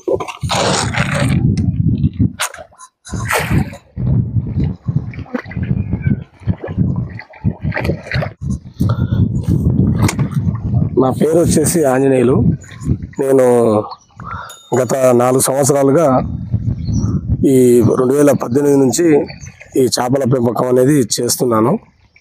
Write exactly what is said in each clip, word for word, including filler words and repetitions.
నా పేరు వచ్చేసి ఆంజనేయులు. నేను గత నాలుగు సంవత్సరాలుగా ఈ రెండు వేల పద్దెనిమిది నుంచి ఈ చేపల పెంపకం అనేది చేస్తున్నాను.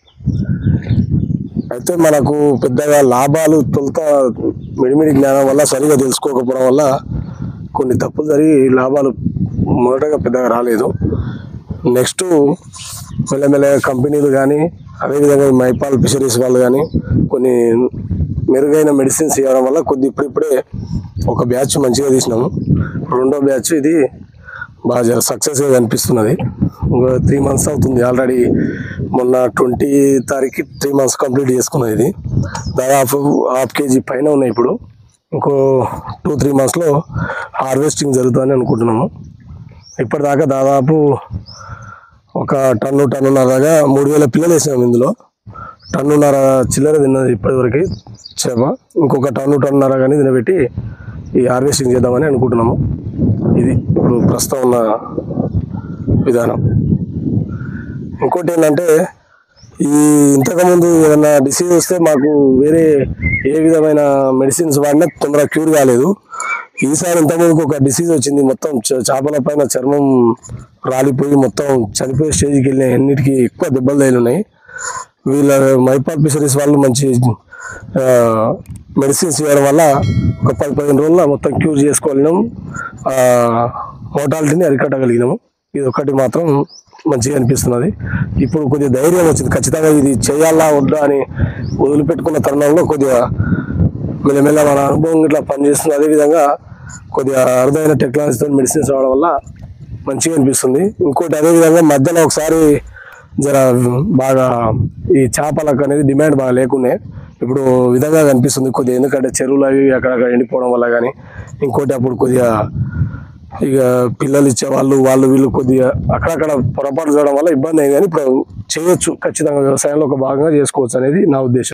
అయితే మనకు పెద్దగా లాభాలు తొలుత మిడిమిడి జ్ఞానం వల్ల సరిగా తెలుసుకోకపోవడం వల్ల కొన్ని తప్పులు జరిగి లాభాలు మొదటగా పెద్దగా రాలేదు. నెక్స్ట్ మెల్లమెల్లగా కంపెనీలు కానీ అదేవిధంగా మైపాల్ ఫిషరీస్ వాళ్ళు కానీ కొన్ని మెరుగైన మెడిసిన్స్ ఇవ్వడం వల్ల కొద్ది ఇప్పుడిప్పుడే ఒక బ్యాచ్ మంచిగా తీసినాము. రెండో బ్యాచ్ ఇది బాగా సక్సెస్గా కనిపిస్తున్నది. ఒక త్రీ మంత్స్ అవుతుంది ఆల్రెడీ. మొన్న ట్వంటీ తారీఖు త్రీ మంత్స్ కంప్లీట్ చేసుకున్నది. ఇది దాదాపు హాఫ్ కేజీ పైన ఉన్నాయి. ఇప్పుడు ఇంకో టూ త్రీ మంత్స్లో హార్వెస్టింగ్ జరుగుతుందని అనుకుంటున్నాము. ఇప్పటిదాకా దాదాపు ఒక టన్ను టన్నున్నరగా మూడు వేల పిల్లలు వేసినాము. ఇందులో టన్నున్నర చిల్లర తిన్నది ఇప్పటివరకు చేప. ఇంకొక టన్ను టన్నున్నర కానీ తినబెట్టి ఈ హార్వెస్టింగ్ చేద్దామని అనుకుంటున్నాము. ఇది ఇప్పుడు ప్రస్తుతం ఉన్న విధానం. ఇంకోటి ఏంటంటే ఈ ఇంతకుముందు ఏదైనా డిసీజ్ వస్తే మాకు వేరే ఏ విధమైన మెడిసిన్స్ వాడినా తొందరగా క్యూర్ కాలేదు. ఈసారి ఇంతకుముందుకు ఒక డిసీజ్ వచ్చింది. మొత్తం చేపల పైన చర్మం రాలిపోయి మొత్తం చనిపోయే స్టేజ్కి వెళ్ళినాయి. అన్నిటికీ ఎక్కువ దెబ్బలు తగిలినాయి. వీళ్ళ మైపాల్ ఫిషరీస్ వాళ్ళు మంచి మెడిసిన్స్ ఇవ్వడం వల్ల ఒక పది పదిహేను రోజుల్లో మొత్తం క్యూర్ చేసుకోగలిగినాం. మోర్టాలిటీని అరికట్టగలిగినాము. ఇది ఒకటి మాత్రం మంచిగా అనిపిస్తున్నది. ఇప్పుడు కొద్దిగా ధైర్యం వచ్చింది. ఖచ్చితంగా ఇది చేయాలా వద్దా అని వదిలిపెట్టుకున్న తరుణంలో కొద్దిగా మెల్లమెల్ల మన అనుభవం ఇట్లా పనిచేస్తుంది. అదేవిధంగా కొద్దిగా అరుదైన టెక్నాలజీతో మెడిసిన్స్ రావడం వల్ల మంచిగా అనిపిస్తుంది. ఇంకోటి అదేవిధంగా మధ్యలో ఒకసారి జర బాగా ఈ చేపలకు అనేది డిమాండ్ బాగా లేకునే ఇప్పుడు విధంగా కనిపిస్తుంది కొద్దిగా. ఎందుకంటే చెరువులు అవి అక్కడక్కడ ఎండిపోవడం వల్ల కానీ, ఇంకోటి అప్పుడు కొద్దిగా ఇక పిల్లలు ఇచ్చేవాళ్ళు వాళ్ళు వీళ్ళు కొద్దిగా అక్కడక్కడ పొరపాటు చేయడం వల్ల ఇబ్బంది అయింది. కానీ ఇప్పుడు చేయొచ్చు, ఖచ్చితంగా వ్యవసాయంలో ఒక భాగంగా చేసుకోవచ్చు అనేది నా ఉద్దేశం.